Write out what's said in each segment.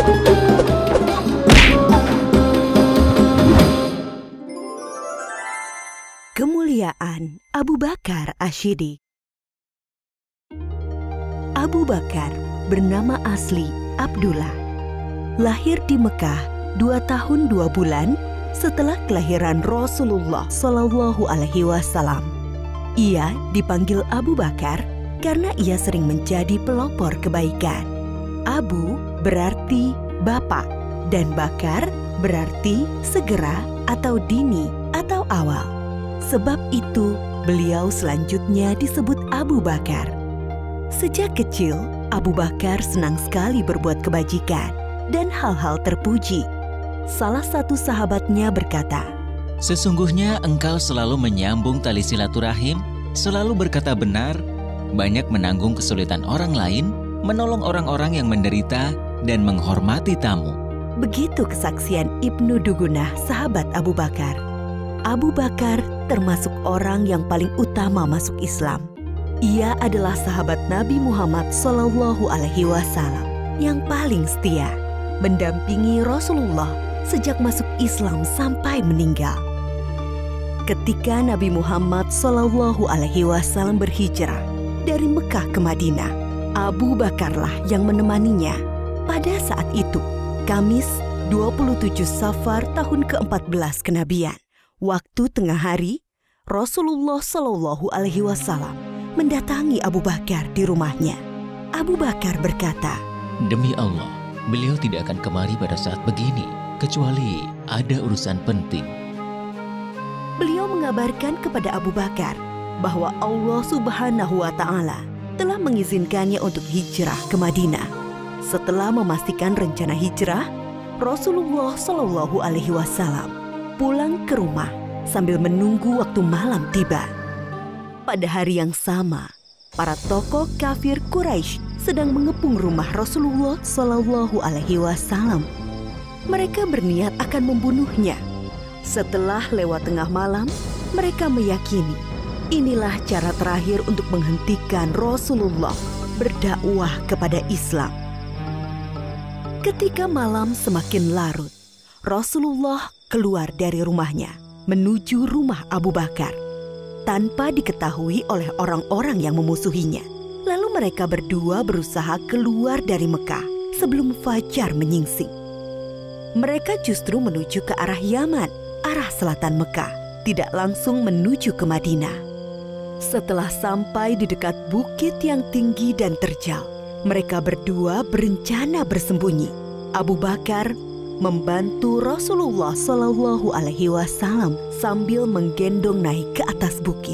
Kemuliaan Abu Bakar Ash-Shiddiq. Abu Bakar bernama asli Abdullah. Lahir di Mekah 2 tahun 2 bulan setelah kelahiran Rasulullah Shallallahu Alaihi Wasallam. Ia dipanggil Abu Bakar karena ia sering menjadi pelopor kebaikan. Abu berarti bapak dan Bakar berarti segera atau dini atau awal. Sebab itu, beliau selanjutnya disebut Abu Bakar. Sejak kecil, Abu Bakar senang sekali berbuat kebajikan dan hal-hal terpuji. Salah satu sahabatnya berkata, "Sesungguhnya engkau selalu menyambung tali silaturahim, selalu berkata benar, banyak menanggung kesulitan orang lain, menolong orang-orang yang menderita, dan menghormati tamu." Begitu kesaksian Ibnu Dugunah, sahabat Abu Bakar. Abu Bakar termasuk orang yang paling utama masuk Islam. Ia adalah sahabat Nabi Muhammad Shallallahu Alaihi Wasallam yang paling setia, mendampingi Rasulullah sejak masuk Islam sampai meninggal. Ketika Nabi Muhammad Shallallahu Alaihi Wasallam berhijrah dari Mekah ke Madinah, Abu Bakarlah yang menemaninya. Pada saat itu, Kamis 27 Safar tahun ke-14 kenabian, waktu tengah hari, Rasulullah Shallallahu Alaihi Wasallam mendatangi Abu Bakar di rumahnya. Abu Bakar berkata, "Demi Allah, beliau tidak akan kemari pada saat begini, kecuali ada urusan penting." Beliau mengabarkan kepada Abu Bakar bahwa Allah Subhanahu wa Ta'ala telah mengizinkannya untuk hijrah ke Madinah. Setelah memastikan rencana hijrah, Rasulullah Shallallahu Alaihi Wasallam pulang ke rumah sambil menunggu waktu malam tiba. Pada hari yang sama, para tokoh kafir Quraisy sedang mengepung rumah Rasulullah Shallallahu Alaihi Wasallam. Mereka berniat akan membunuhnya. Setelah lewat tengah malam, mereka meyakini inilah cara terakhir untuk menghentikan Rasulullah berdakwah kepada Islam. Ketika malam semakin larut, Rasulullah keluar dari rumahnya menuju rumah Abu Bakar tanpa diketahui oleh orang-orang yang memusuhinya. Lalu mereka berdua berusaha keluar dari Mekah sebelum fajar menyingsing. Mereka justru menuju ke arah Yaman, arah selatan Mekah, tidak langsung menuju ke Madinah. Setelah sampai di dekat bukit yang tinggi dan terjal, mereka berdua berencana bersembunyi. Abu Bakar membantu Rasulullah Shallallahu Alaihi Wasallam sambil menggendong naik ke atas bukit.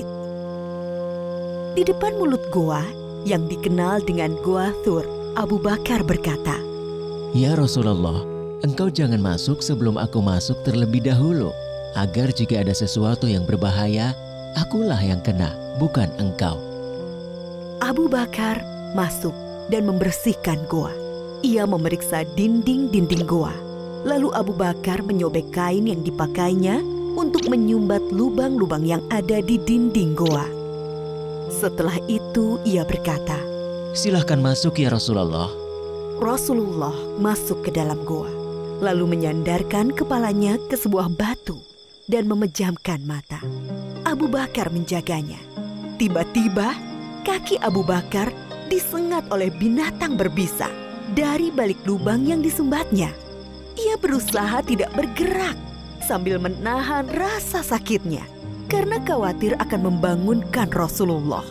Di depan mulut goa yang dikenal dengan Goa Thur, Abu Bakar berkata, "Ya Rasulullah, engkau jangan masuk sebelum aku masuk terlebih dahulu, agar jika ada sesuatu yang berbahaya, akulah yang kena, bukan engkau." Abu Bakar masuk dan membersihkan goa. Ia memeriksa dinding-dinding goa. Lalu Abu Bakar menyobek kain yang dipakainya untuk menyumbat lubang-lubang yang ada di dinding goa. Setelah itu ia berkata, "Silahkan masuk ya Rasulullah." Rasulullah masuk ke dalam goa, lalu menyandarkan kepalanya ke sebuah batu dan memejamkan mata. Abu Bakar menjaganya. Tiba-tiba kaki Abu Bakar disengat oleh binatang berbisa dari balik lubang yang disumbatnya. Ia berusaha tidak bergerak sambil menahan rasa sakitnya karena khawatir akan membangunkan Rasulullah.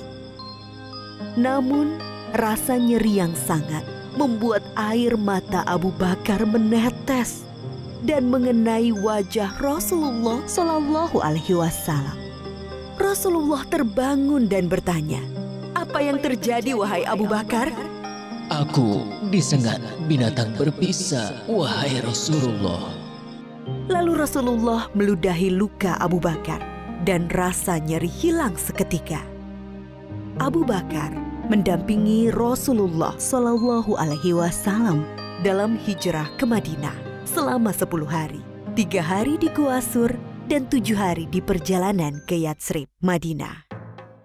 Namun rasa nyeri yang sangat membuat air mata Abu Bakar menetes dan mengenai wajah Rasulullah Shallallahu Alaihi Wasallam. Rasulullah terbangun dan bertanya, "Apa yang terjadi wahai Abu Bakar?" "Aku disengat binatang berbisa, wahai Rasulullah." Lalu Rasulullah meludahi luka Abu Bakar dan rasa nyeri hilang seketika. Abu Bakar mendampingi Rasulullah Shallallahu Alaihi Wasallam dalam hijrah ke Madinah selama 10 hari, 3 hari di Gua Sur dan 7 hari di perjalanan ke Yatsrib, Madinah.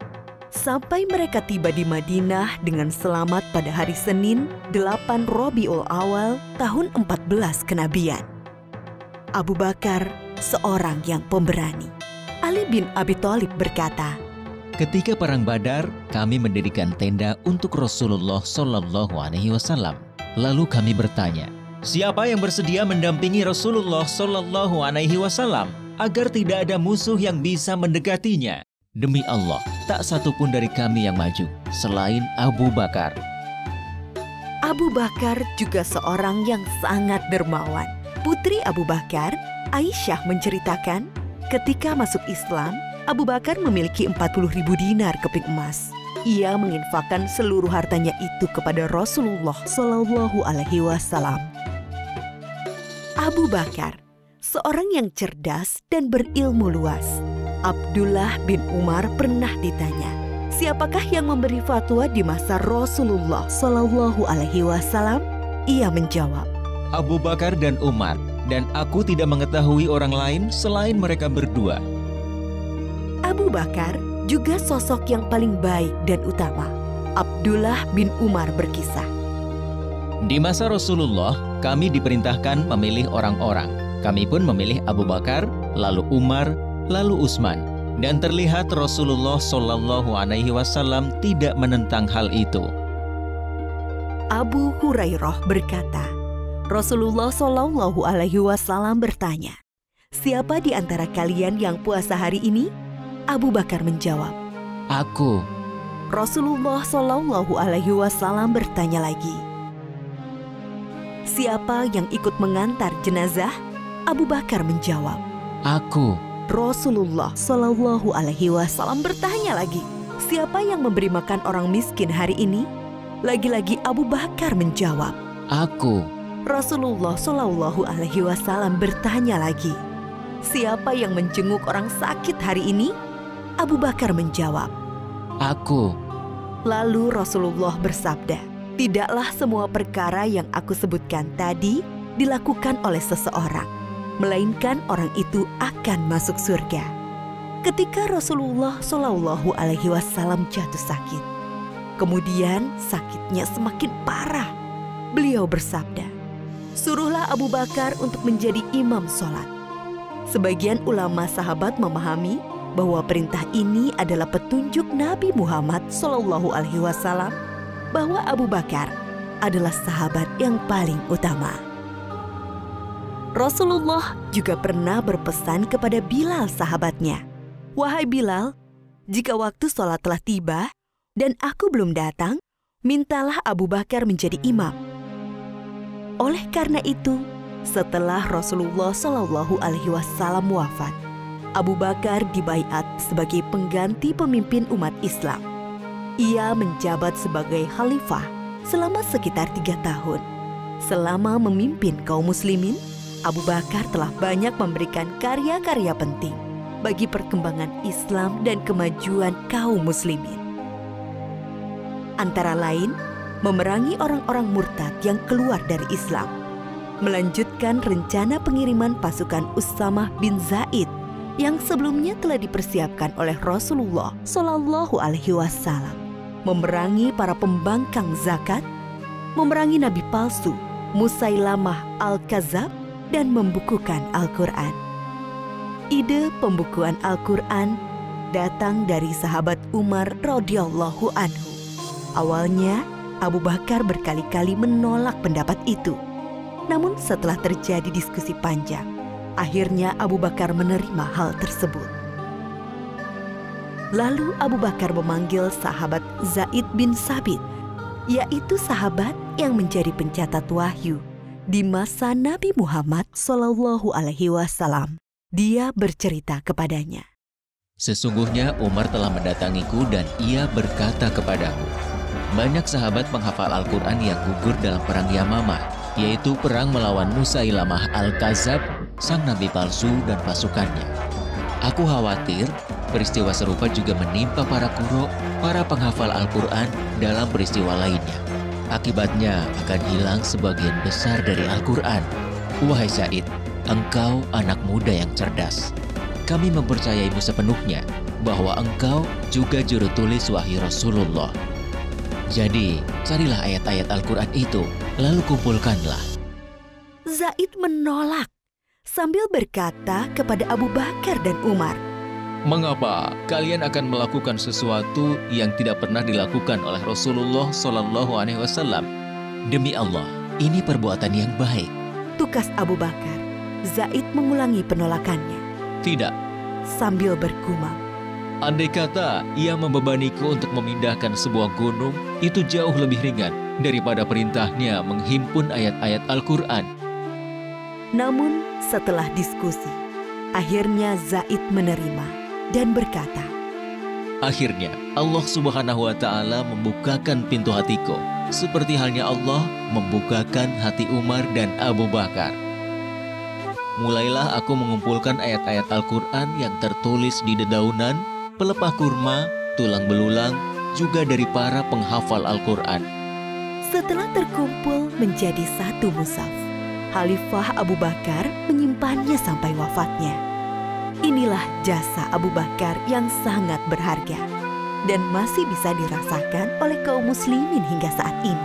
sampai mereka tiba di Madinah dengan selamat pada hari Senin 8 Rabiul Awal tahun 14 kenabian. Abu Bakar seorang yang pemberani. Ali bin Abi Thalib berkata, "Ketika perang Badar, kami mendirikan tenda untuk Rasulullah Shallallahu Alaihi Wasallam. Lalu kami bertanya, siapa yang bersedia mendampingi Rasulullah Shallallahu Alaihi Wasallam agar tidak ada musuh yang bisa mendekatinya? Demi Allah, tak satu pun dari kami yang maju selain Abu Bakar." Abu Bakar juga seorang yang sangat dermawan. Putri Abu Bakar, Aisyah menceritakan, ketika masuk Islam, Abu Bakar memiliki 40.000 dinar keping emas. Ia menginfakkan seluruh hartanya itu kepada Rasulullah Shallallahu Alaihi Wasallam. Abu Bakar, seorang yang cerdas dan berilmu luas. Abdullah bin Umar pernah ditanya, siapakah yang memberi fatwa di masa Rasulullah Shallallahu Alaihi Wasallam? Ia menjawab, Abu Bakar dan Umar, dan aku tidak mengetahui orang lain selain mereka berdua. Abu Bakar juga sosok yang paling baik dan utama. Abdullah bin Umar berkisah, Di masa Rasulullah, kami diperintahkan memilih orang-orang. Kami pun memilih Abu Bakar, lalu Umar, lalu Utsman. Dan terlihat Rasulullah Shallallahu Alaihi Wasallam tidak menentang hal itu. Abu Hurairah berkata, Rasulullah Shallallahu Alaihi Wasallam bertanya, siapa di antara kalian yang puasa hari ini? Abu Bakar menjawab, Aku. Rasulullah Shallallahu Alaihi Wasallam bertanya lagi, siapa yang ikut mengantar jenazah? Abu Bakar menjawab, Aku. Rasulullah Shallallahu Alaihi Wasallam bertanya lagi, siapa yang memberi makan orang miskin hari ini? Lagi-lagi Abu Bakar menjawab, Aku. Rasulullah Shallallahu Alaihi Wasallam bertanya lagi, siapa yang menjenguk orang sakit hari ini? Abu Bakar menjawab, Aku. Lalu Rasulullah bersabda, tidaklah semua perkara yang aku sebutkan tadi dilakukan oleh seseorang, melainkan orang itu akan masuk surga. Ketika Rasulullah Shallallahu Alaihi Wasallam jatuh sakit, kemudian sakitnya semakin parah, beliau bersabda, suruhlah Abu Bakar untuk menjadi imam sholat. Sebagian ulama sahabat memahami bahwa perintah ini adalah petunjuk Nabi Muhammad SAW bahwa Abu Bakar adalah sahabat yang paling utama. Rasulullah juga pernah berpesan kepada Bilal sahabatnya, wahai Bilal, jika waktu sholat telah tiba dan aku belum datang, mintalah Abu Bakar menjadi imam. Oleh karena itu, setelah Rasulullah Shallallahu Alaihi Wasallam wafat, Abu Bakar dibaiat sebagai pengganti pemimpin umat Islam. Ia menjabat sebagai khalifah selama sekitar 3 tahun. Selama memimpin kaum muslimin, Abu Bakar telah banyak memberikan karya-karya penting bagi perkembangan Islam dan kemajuan kaum muslimin. Antara lain, memerangi orang-orang murtad yang keluar dari Islam, melanjutkan rencana pengiriman pasukan Usamah bin Zaid yang sebelumnya telah dipersiapkan oleh Rasulullah Shallallahu Alaihi Wasallam, memerangi para pembangkang zakat, memerangi nabi palsu Musailamah al-Kadzab, dan membukukan Al-Quran. Ide pembukuan Al-Quran datang dari sahabat Umar radhiyallahu anhu. Awalnya, Abu Bakar berkali-kali menolak pendapat itu. Namun setelah terjadi diskusi panjang, akhirnya Abu Bakar menerima hal tersebut. Lalu Abu Bakar memanggil sahabat Zaid bin Sabit, yaitu sahabat yang menjadi pencatat wahyu di masa Nabi Muhammad Shallallahu Alaihi Wasallam. Dia bercerita kepadanya, Sesungguhnya Umar telah mendatangiku dan ia berkata kepadaku, banyak sahabat penghafal Al-Quran yang gugur dalam perang Yamamah, yaitu perang melawan Musailamah al-Kadzab, sang nabi palsu dan pasukannya. Aku khawatir peristiwa serupa juga menimpa para qurra, para penghafal Al-Quran dalam peristiwa lainnya. Akibatnya akan hilang sebagian besar dari Al-Quran. Wahai Zaid, engkau anak muda yang cerdas. Kami mempercayaimu sepenuhnya. bahwa engkau juga juru tulis wahyu Rasulullah. Jadi, carilah ayat-ayat Al-Quran itu, lalu kumpulkanlah. Zaid menolak sambil berkata kepada Abu Bakar dan Umar, Mengapa kalian akan melakukan sesuatu yang tidak pernah dilakukan oleh Rasulullah SAW? Demi Allah, ini perbuatan yang baik. tukas Abu Bakar. Zaid mengulangi penolakannya. Tidak. Sambil bergumam, Andai kata ia membebaniku untuk memindahkan sebuah gunung, itu jauh lebih ringan daripada perintahnya menghimpun ayat-ayat Al-Quran. namun setelah diskusi, akhirnya Zaid menerima dan berkata, Akhirnya, Allah Subhanahu wa Ta'ala membukakan pintu hatiku, seperti halnya Allah membukakan hati Umar dan Abu Bakar. Mulailah aku mengumpulkan ayat-ayat Al-Quran yang tertulis di dedaunan, pelepah kurma, tulang belulang, juga dari para penghafal Al-Quran. Setelah terkumpul menjadi satu mushaf, Khalifah Abu Bakar menyimpannya sampai wafatnya. Inilah jasa Abu Bakar yang sangat berharga dan masih bisa dirasakan oleh kaum muslimin hingga saat ini.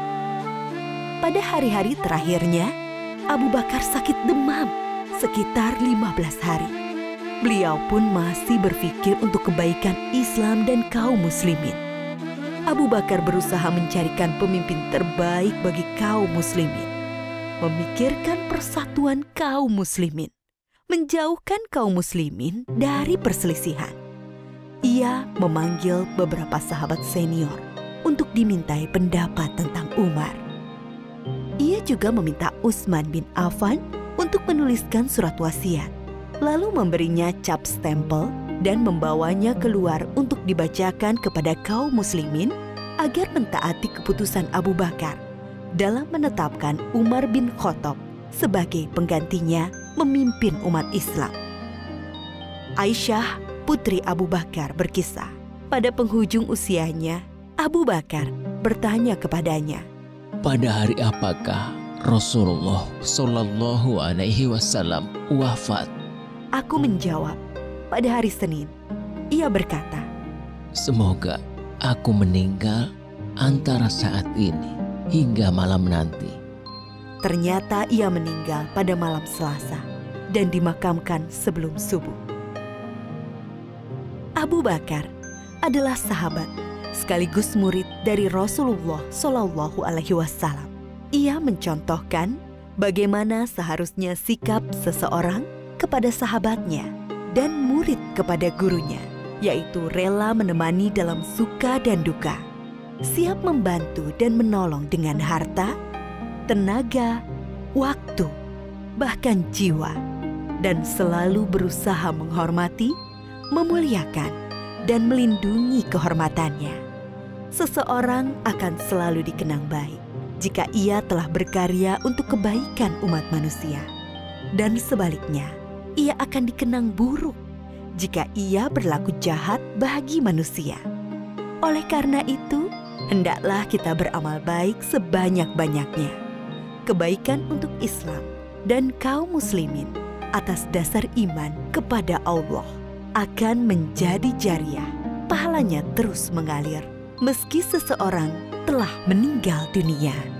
Pada hari-hari terakhirnya, Abu Bakar sakit demam sekitar 15 hari. Beliau pun masih berpikir untuk kebaikan Islam dan kaum muslimin. Abu Bakar berusaha mencarikan pemimpin terbaik bagi kaum muslimin, memikirkan persatuan kaum muslimin, menjauhkan kaum muslimin dari perselisihan. Ia memanggil beberapa sahabat senior untuk dimintai pendapat tentang Umar. Ia juga meminta Utsman bin Affan untuk menuliskan surat wasiat, lalu memberinya cap stempel dan membawanya keluar untuk dibacakan kepada kaum muslimin agar mentaati keputusan Abu Bakar dalam menetapkan Umar bin Khattab sebagai penggantinya memimpin umat Islam. Aisyah, putri Abu Bakar, berkisah, pada penghujung usianya, Abu Bakar bertanya kepadanya, Pada hari apakah Rasulullah Shallallahu Alaihi Wasallam wafat? Aku menjawab, pada hari Senin. Ia berkata, Semoga aku meninggal antara saat ini hingga malam nanti. ternyata ia meninggal pada malam Selasa dan dimakamkan sebelum subuh. Abu Bakar adalah sahabat sekaligus murid dari Rasulullah Shallallahu Alaihi Wasallam. Ia mencontohkan bagaimana seharusnya sikap seseorang kepada sahabatnya dan murid kepada gurunya, yaitu rela menemani dalam suka dan duka, siap membantu dan menolong dengan harta, tenaga, waktu, bahkan jiwa, dan selalu berusaha menghormati, memuliakan, dan melindungi kehormatannya. Seseorang akan selalu dikenang baik jika ia telah berkarya untuk kebaikan umat manusia, dan sebaliknya, ia akan dikenang buruk jika ia berlaku jahat bagi manusia. Oleh karena itu, hendaklah kita beramal baik sebanyak-banyaknya. Kebaikan untuk Islam dan kaum muslimin atas dasar iman kepada Allah akan menjadi jariah. Pahalanya terus mengalir meski seseorang telah meninggal dunia.